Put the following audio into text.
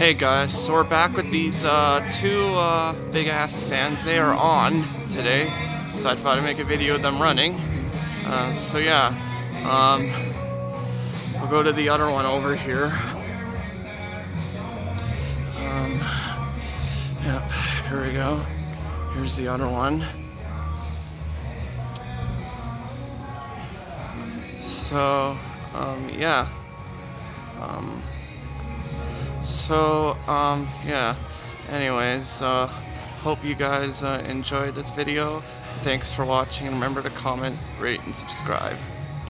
Hey guys, so we're back with these two big ass fans. They are on today, so I thought I'd make a video of them running. So yeah, we'll go to the other one over here. Yep, here we go. Here's the other one. So, yeah. Yeah. Anyways, hope you guys enjoyed this video. Thanks for watching, and remember to comment, rate, and subscribe.